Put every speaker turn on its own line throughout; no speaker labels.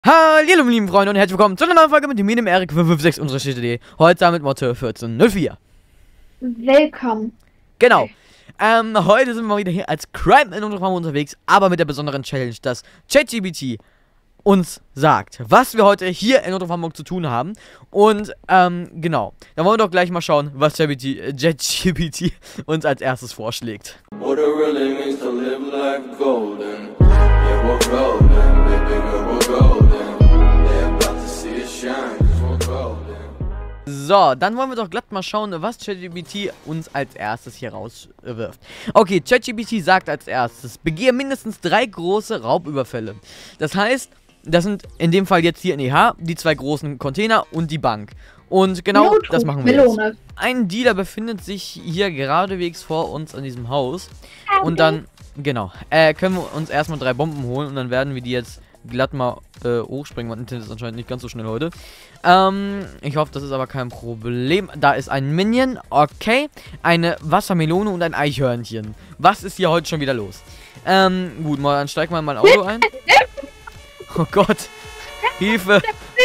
Hallo meine lieben Freunde und herzlich willkommen zu einer neuen Folge mit dem Erik 556 unserer Geschichte.de. Heute mit Motto 1404.
Willkommen.
Genau. Heute sind wir mal wieder hier als Crime in unserer Farm unterwegs, aber mit der besonderen Challenge, dass ChatGPT uns sagt, was wir heute hier in unserer Farm zu tun haben. Und, genau. Dann wollen wir doch gleich mal schauen, was ChatGPT uns als erstes vorschlägt. What it really means to live life golden. Yeah, we're golden, baby girl, we're golden. They're about to see it shine, 'cause we're golden. So, dann wollen wir doch glatt mal schauen, was ChatGPT uns als erstes hier rauswirft. Okay, ChatGPT sagt als erstes, begehe mindestens 3 große Raubüberfälle. Das heißt, das sind in dem Fall jetzt hier in EH die 2 großen Container und die Bank. Und genau das machen wir jetzt. Ein Dealer befindet sich hier geradewegs vor uns an diesem Haus. Okay. Und dann, genau, können wir uns erstmal 3 Bomben holen und dann werden wir die jetzt glatt mal hochspringen. Mein Internet ist anscheinend nicht ganz so schnell heute. Ich hoffe, das ist aber kein Problem. Da ist ein Minion, okay. Eine Wassermelone und ein Eichhörnchen. Was ist hier heute schon wieder los? Gut, mal dann steigen wir mal ein Auto ein. Oh Gott. Hilfe.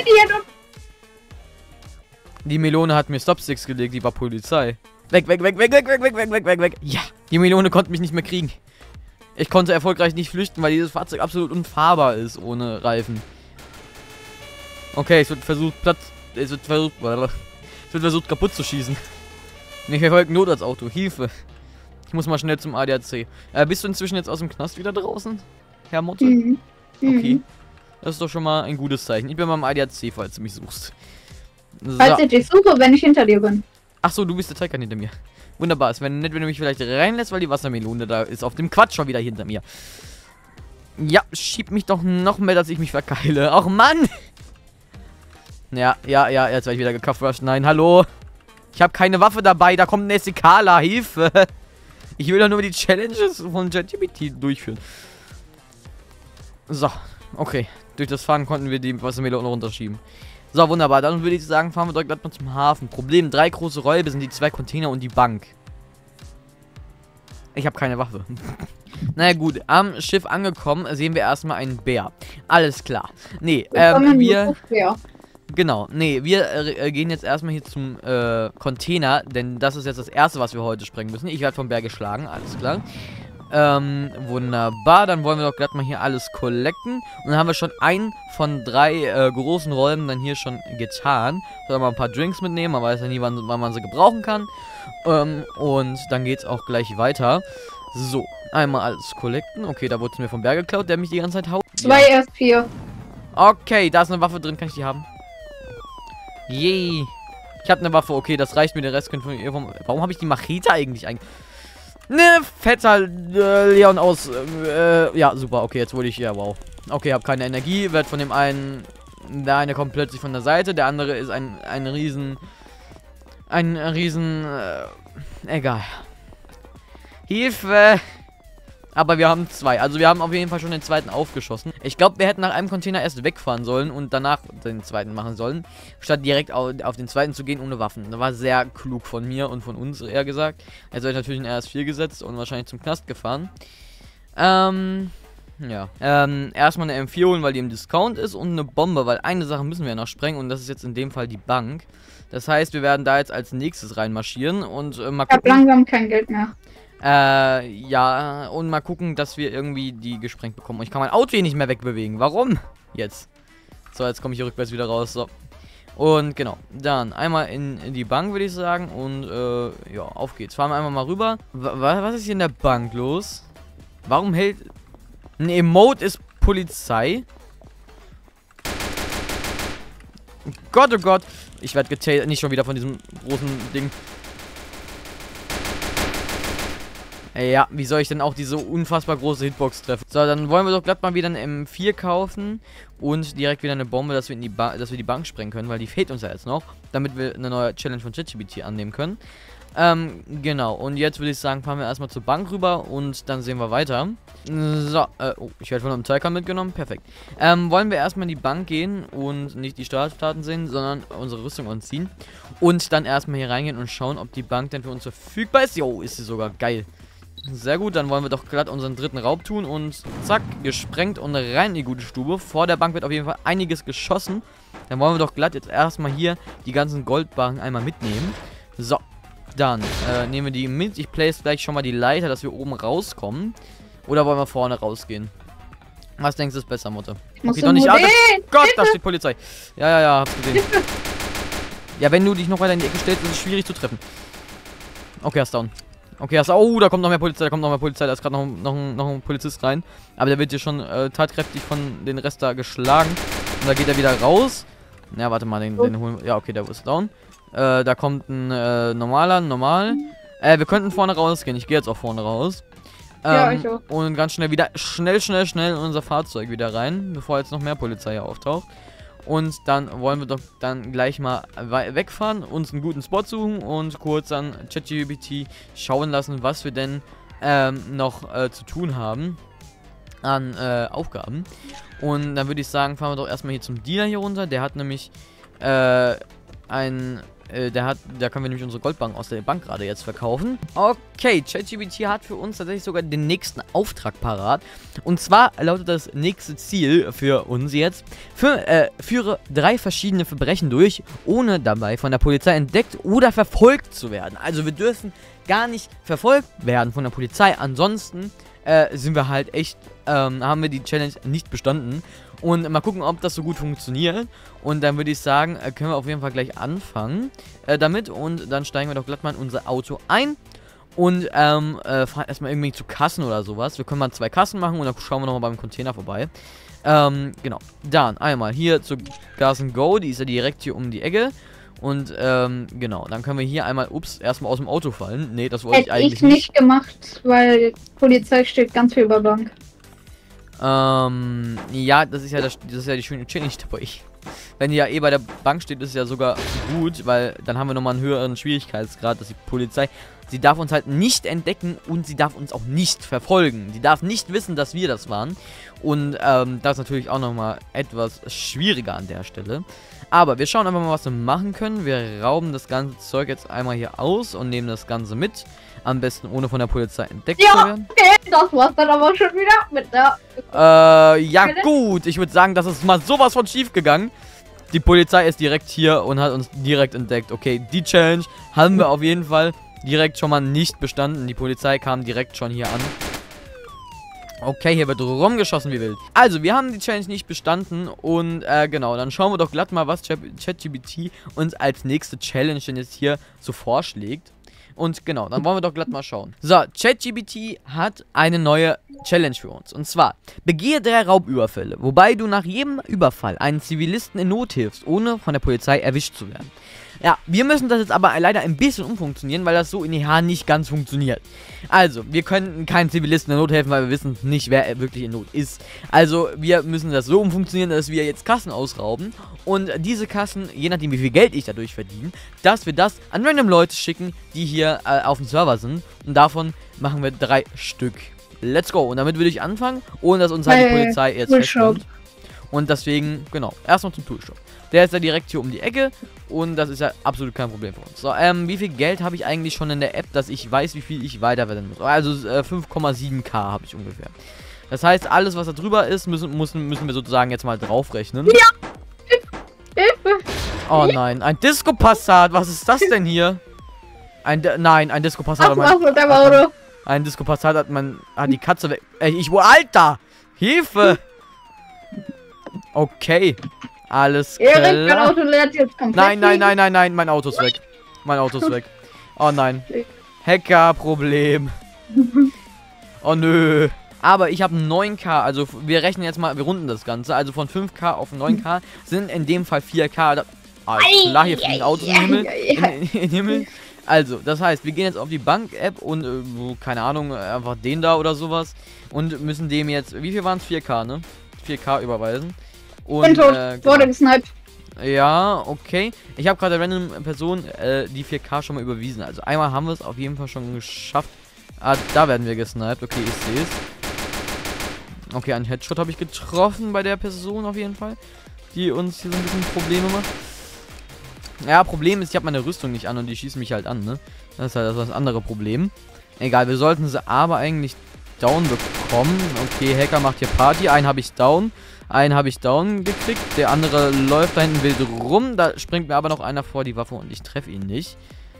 Die Melone hat mir Stopsticks gelegt, die war Polizei. Weg, weg, weg, weg, weg, weg, weg, weg, weg, weg, weg. Ja, die Melone konnte mich nicht mehr kriegen. Ich konnte erfolgreich nicht flüchten, weil dieses Fahrzeug absolut unfahrbar ist, ohne Reifen. Okay, es wird versucht, kaputt zu schießen. Ich verfolge Notarztauto. Hilfe. Ich muss mal schnell zum ADAC. Bist du inzwischen jetzt aus dem Knast wieder draußen, Herr Motte? Mhm. Okay. Das ist doch schon mal ein gutes Zeichen. Ich bin beim ADAC, falls du mich suchst. So.
Falls ich dich suche, wenn ich hinter dir bin.
Achso, du bist der Tiger hinter mir. Wunderbar, es wäre nett, wenn du mich vielleicht reinlässt, weil die Wassermelone da ist auf dem Quatsch schon wieder hinter mir. Ja, schieb mich doch noch mehr, dass ich mich verkeile. Ach Mann! Ja, jetzt werde ich wieder gecufrushed. Nein, hallo. Ich habe keine Waffe dabei, da kommt eine Sikala, Hilfe. Ich will doch nur die Challenges von ChatGPT durchführen. So, okay. Durch das Fahren konnten wir die Wassermelone runterschieben. So, wunderbar. Dann würde ich sagen, fahren wir direkt mal zum Hafen. Problem, 3 große Räuber sind die 2 Container und die Bank. Ich habe keine Waffe. Naja gut, am Schiff angekommen sehen wir erstmal einen Bär. Alles klar. Nee, Genau, nee, wir gehen jetzt erstmal hier zum Container, denn das ist jetzt das erste, was wir heute sprengen müssen. Ich werde vom Bär geschlagen, alles klar. Wunderbar, dann wollen wir doch glatt mal hier alles collecten. Und dann haben wir schon einen von 3 großen Räumen dann hier schon getan. Sollen wir mal ein paar Drinks mitnehmen, man weiß ja nie, wann man sie gebrauchen kann. Und dann geht's auch gleich weiter. So, einmal alles collecten. Okay, da wurde es mir vom Bär geklaut, der mich die ganze Zeit haut.
2 erst 4.
Okay, da ist eine Waffe drin, kann ich die haben? Yay. Ich habe eine Waffe, okay, das reicht mir, den Rest können von ihr. Warum habe ich die Machete eigentlich Ne, fetter Leon aus. Ja, super. Okay, jetzt wurde ich. Ja, wow. Okay, habe keine Energie. Werd von dem einen. Der eine kommt plötzlich von der Seite. Der andere ist ein riesen. Egal. Hilfe! Aber wir haben 2. Also wir haben auf jeden Fall schon den zweiten aufgeschossen. Ich glaube, wir hätten nach einem Container erst wegfahren sollen und danach den zweiten machen sollen. Statt direkt auf den zweiten zu gehen ohne Waffen. Das war sehr klug von mir und von uns, eher gesagt. Jetzt habe ich natürlich einen RS4 gesetzt und wahrscheinlich zum Knast gefahren. Ja. Erstmal eine M4 holen, weil die im Discount ist und eine Bombe, weil eine Sache müssen wir ja noch sprengen und das ist jetzt in dem Fall die Bank. Das heißt, wir werden da jetzt als nächstes reinmarschieren und mal gucken.
Ich habe langsam kein Geld mehr.
Ja, und mal gucken, dass wir irgendwie die gesprengt bekommen. Und ich kann mein Auto hier nicht mehr wegbewegen. Warum? Jetzt. So, jetzt komme ich hier rückwärts wieder raus. So. Und genau, dann einmal in die Bank, würde ich sagen. Und, ja, auf geht's. Fahren wir einmal mal rüber. Was ist hier in der Bank los? Warum hält... Ein Emote ist Polizei? Gott, oh Gott. Ich werde getailt. Nicht schon wieder von diesem großen Ding. Ja, wie soll ich denn auch diese unfassbar große Hitbox treffen? So, dann wollen wir doch glatt mal wieder eine M4 kaufen und direkt wieder eine Bombe, dass wir die Bank sprengen können, weil die fehlt uns ja jetzt noch, damit wir eine neue Challenge von ChatGPT annehmen können. Genau, und jetzt würde ich sagen, fahren wir erstmal zur Bank rüber und dann sehen wir weiter. So, oh, ich werde von einem Tiger mitgenommen, perfekt. Wollen wir erstmal in die Bank gehen und nicht die Straftaten sehen, sondern unsere Rüstung anziehen und dann erstmal hier reingehen und schauen, ob die Bank denn für uns verfügbar ist. Jo, ist sie sogar, geil. Sehr gut, dann wollen wir doch glatt unseren dritten Raub tun und zack, gesprengt und rein in die gute Stube. Vor der Bank wird auf jeden Fall einiges geschossen. Dann wollen wir doch glatt jetzt erstmal hier die ganzen Goldbarren einmal mitnehmen. So, dann nehmen wir die mit. Ich place gleich schon mal die Leiter, dass wir oben rauskommen. Oder wollen wir vorne rausgehen? Was denkst du ist besser, Mutter?
Muss
Okay, doch nicht. Ah, Gott,
Hilfe!
da steht Polizei. Ja, hab's gesehen. Ja, wenn du dich noch weiter in die Ecke stellst, ist es schwierig zu treffen. Okay, er ist down. Okay, oh, da kommt noch mehr Polizei, da ist gerade noch ein Polizist rein. Aber der wird hier schon tatkräftig von den Rest da geschlagen. Und da geht er wieder raus. Ja, warte mal, den holen wir. Ja, okay, der ist down. Da kommt ein normal. Wir könnten vorne rausgehen. Ich gehe jetzt auch vorne raus.
Ja, ich auch.
Und ganz schnell wieder, schnell in unser Fahrzeug wieder rein, bevor jetzt noch mehr Polizei hier auftaucht. Und dann wollen wir doch dann gleich mal wegfahren, uns einen guten Spot suchen und kurz an ChatGPT schauen lassen, was wir denn noch zu tun haben an Aufgaben. Und dann würde ich sagen, fahren wir doch erstmal hier zum Dealer hier runter. Der hat nämlich da können wir nämlich unsere Goldbank aus der Bank gerade jetzt verkaufen. Okay, ChatGPT hat für uns tatsächlich sogar den nächsten Auftrag parat. Und zwar lautet das nächste Ziel für uns jetzt: führe 3 verschiedene Verbrechen durch, ohne dabei von der Polizei entdeckt oder verfolgt zu werden. Also wir dürfen gar nicht verfolgt werden von der Polizei. Ansonsten sind wir halt echt, haben wir die Challenge nicht bestanden. Und mal gucken, ob das so gut funktioniert. Und dann würde ich sagen, können wir auf jeden Fall gleich anfangen damit. Und dann steigen wir doch glatt mal in unser Auto ein. Und fahren erstmal irgendwie zu Kassen oder sowas. Wir können mal 2 Kassen machen und dann schauen wir nochmal beim Container vorbei. Genau. Dann einmal hier zu Gas & Go. Die ist ja direkt hier um die Ecke. Und genau, dann können wir hier einmal, erstmal aus dem Auto fallen. Nee, das wollte ich eigentlich
nicht gemacht, weil Polizei steht ganz viel über Bank.
Ja, das ist ja die schöne Challenge dabei. Wenn die ja bei der Bank steht, ist es ja sogar gut, weil dann haben wir nochmal einen höheren Schwierigkeitsgrad, dass die Polizei, sie darf uns halt nicht entdecken und sie darf uns auch nicht verfolgen. Sie darf nicht wissen, dass wir das waren. Und das ist natürlich auch nochmal etwas schwieriger an der Stelle. Aber wir schauen einfach mal, was wir machen können. Wir rauben das ganze Zeug jetzt einmal hier aus und nehmen das Ganze mit. Am besten ohne von der Polizei entdeckt zu werden.
Okay, das war's dann aber schon wieder mit der...
ja gut. Ich würde sagen, das ist mal sowas von schief gegangen. Die Polizei ist direkt hier und hat uns direkt entdeckt. Okay, die Challenge haben wir auf jeden Fall direkt schon mal nicht bestanden. Die Polizei kam direkt schon hier an. Okay, hier wird rumgeschossen wie wild. Also, wir haben die Challenge nicht bestanden und genau, dann schauen wir doch glatt mal, was ChatGPT uns als nächste Challenge denn jetzt hier so vorschlägt. Und genau, dann wollen wir doch glatt mal schauen. So, ChatGPT hat eine neue Challenge für uns. Und zwar, begehe 3 Raubüberfälle, wobei du nach jedem Überfall einen Zivilisten in Not hilfst, ohne von der Polizei erwischt zu werden. Ja, wir müssen das jetzt aber leider ein bisschen umfunktionieren, weil das so in EH nicht ganz funktioniert. Also, wir können keinen Zivilisten in Not helfen, weil wir wissen nicht, wer wirklich in Not ist. Also, wir müssen das so umfunktionieren, dass wir jetzt Kassen ausrauben und diese Kassen, je nachdem wie viel Geld ich dadurch verdiene, dass wir das an random Leute schicken, die hier auf dem Server sind. Und davon machen wir 3 Stück. Let's go. Und damit würde ich anfangen, ohne dass uns halt die Polizei jetzt festnimmt. Und deswegen, genau, erstmal zum Toolshop. Der ist ja direkt hier um die Ecke und das ist ja absolut kein Problem für uns. So, wie viel Geld habe ich eigentlich schon in der App, dass ich weiß, wie viel ich weiterverwenden muss? Also 5,7k habe ich ungefähr. Das heißt, alles, was da drüber ist, müssen wir sozusagen jetzt mal draufrechnen.
Ja! Hilfe!
Oh nein, ein Disco-Passat, was ist das denn hier? Nein, ein Disco-Passat. Ein Disco-Passat hat die Katze weg. Alter! Hilfe! Okay. Alles klar.
Erik, mein Auto leert jetzt komplett.
Nein, mein Auto ist weg. Mein Auto ist weg. Oh nein. Hacker-Problem. Oh nö. Aber ich habe 9k, also wir rechnen jetzt mal, wir runden das Ganze. Also von 5k auf 9k sind in dem Fall 4k. Klar, hier fliegen Autos in den Himmel. Also, das heißt, wir gehen jetzt auf die Bank-App und, keine Ahnung, einfach den da oder sowas. Und müssen dem jetzt, wie viel waren es? 4k, ne? 4k überweisen. Und,
bin tot, wurde gesniped.
Ja, okay. Ich habe gerade random Person die 4k schon mal überwiesen. Also einmal haben wir es auf jeden Fall schon geschafft. Ah, da werden wir gesniped. Okay, ich sehe es. Okay, einen Headshot habe ich getroffen bei der Person auf jeden Fall, die uns hier so ein bisschen Probleme macht. Ja, Problem ist, ich habe meine Rüstung nicht an und die schießen mich halt an, ne? Das ist halt das andere Problem. Egal, wir sollten sie aber eigentlich down bekommen. Okay, Hacker macht hier Party. Einen habe ich down. Einen habe ich down gekriegt. Der andere läuft da hinten wild rum. Da springt mir aber noch einer vor die Waffe und ich treffe ihn nicht.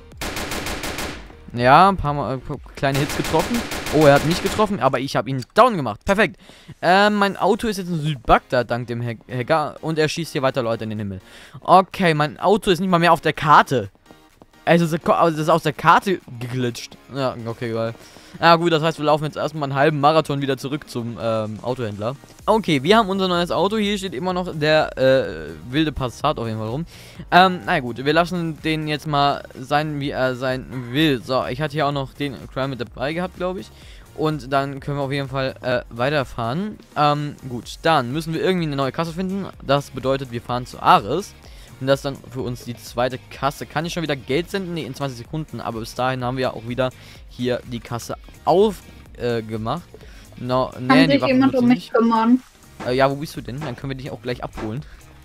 Ja, ein paar Mal kleine Hits getroffen. Oh, er hat mich getroffen, aber ich habe ihn down gemacht. Perfekt. Mein Auto ist jetzt in Südbagdad dank dem Hacker und er schießt hier weiter Leute in den Himmel. Okay, mein Auto ist nicht mal mehr auf der Karte. Also, das ist aus der Karte geglitscht. Ja, okay, geil. Ja gut, das heißt, wir laufen jetzt erstmal einen halben Marathon wieder zurück zum Autohändler. Okay, wir haben unser neues Auto. Hier steht immer noch der wilde Passat auf jeden Fall rum. Na gut, wir lassen den jetzt mal sein, wie er sein will. So, ich hatte hier auch noch den Crime mit dabei gehabt, glaube ich. Und dann können wir auf jeden Fall weiterfahren. Gut, dann müssen wir irgendwie eine neue Kasse finden. Das bedeutet, wir fahren zu Ares. Und das ist dann für uns die zweite Kasse. Kann ich schon wieder Geld senden? Ne, in 20 Sekunden. Aber bis dahin haben wir ja auch wieder hier die Kasse aufgemacht. No,
nee, kann sich jemand um mich kümmern?
Ja, wo bist du denn? Dann können wir dich auch gleich abholen.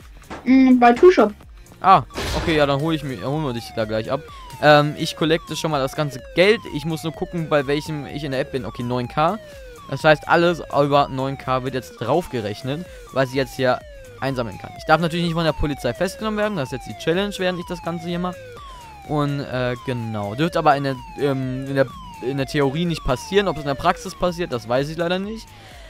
Bei Two-Shop.
Ah, okay, ja, dann holen wir dich da gleich ab. Ich collecte schon mal das ganze Geld. Ich muss nur gucken, bei welchem ich in der App bin. Okay, 9K. Das heißt, alles über 9K wird jetzt draufgerechnet, was ich jetzt hier einsammeln kann. Ich darf natürlich nicht von der Polizei festgenommen werden. Das ist jetzt die Challenge, während ich das Ganze hier mache. Und, genau. Dürfte aber in der Theorie nicht passieren. Ob es in der Praxis passiert, das weiß ich leider nicht.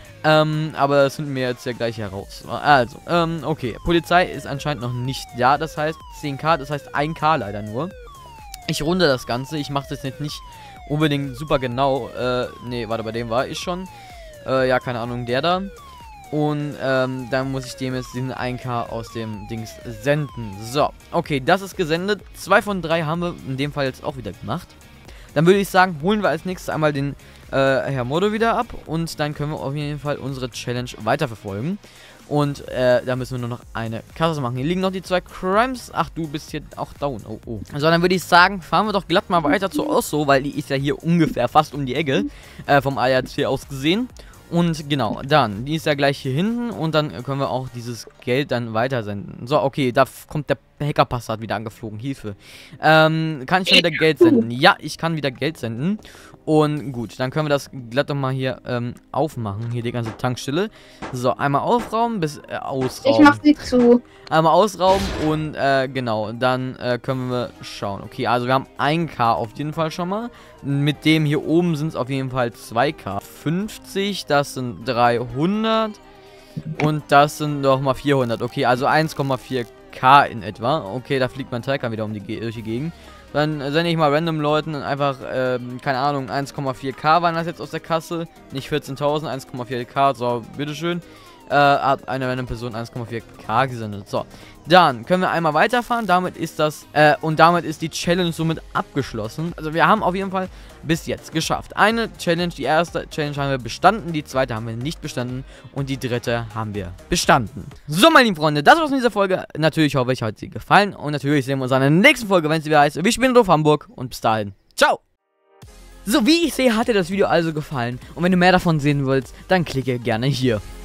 Aber das finden wir jetzt ja gleich heraus. Also, okay. Polizei ist anscheinend noch nicht da. Das heißt 10K, das heißt 1K leider nur. Ich runde das Ganze. Ich mache das jetzt nicht unbedingt super genau. Nee, warte, bei dem war ich schon. Ja, keine Ahnung, der da. Und dann muss ich dem jetzt diesen 1K aus dem Dings senden. So, okay, das ist gesendet. 2 von 3 haben wir in dem Fall jetzt auch wieder gemacht. Dann würde ich sagen, holen wir als nächstes einmal den Herr Modo wieder ab. Und dann können wir auf jeden Fall unsere Challenge weiterverfolgen. Und da müssen wir nur noch eine Kasse machen. Hier liegen noch die 2 Crimes. Ach, du bist hier auch down. Oh, oh. So, dann würde ich sagen, fahren wir doch glatt mal weiter zu Osso, weil die ist ja hier ungefähr fast um die Ecke. Vom ADAC aus gesehen. Und genau, dann, die ist ja gleich hier hinten und dann können wir auch dieses Geld dann weitersenden. So, okay, da kommt der Hacker-Passat wieder angeflogen, Hilfe. Kann ich schon wieder Geld senden? Ja, ich kann wieder Geld senden. Und gut, dann können wir das glatt nochmal hier aufmachen, hier die ganze Tankstelle. So, einmal aufrauben bis ausrauben.
Ich mach's nicht zu.
Einmal ausrauben und genau, dann können wir schauen. Okay, also wir haben 1K auf jeden Fall schon mal. Mit dem hier oben sind es auf jeden Fall 2K. 50, das sind 300 und das sind nochmal 400. Okay, also 1,4K in etwa. Okay, da fliegt mein Tiger wieder durch die Gegend. Dann sende ich mal random Leuten einfach, keine Ahnung, 1,4K waren das jetzt aus der Kasse. Nicht 14.000, 1,4K. So, bitteschön. Hat eine random Person 1,4K gesendet. So, dann können wir einmal weiterfahren. Damit ist das, damit ist die Challenge somit abgeschlossen. Also wir haben auf jeden Fall bis jetzt geschafft. Eine Challenge, die erste Challenge haben wir bestanden, die zweite haben wir nicht bestanden und die dritte haben wir bestanden. So, meine lieben Freunde, das war's in dieser Folge. Natürlich hoffe ich, hat sie gefallen und natürlich sehen wir uns in der nächsten Folge, wenn es wieder heißt, wir spielen auf Hamburg und bis dahin, ciao! So, wie ich sehe, hat dir das Video also gefallen und wenn du mehr davon sehen willst, dann klicke gerne hier.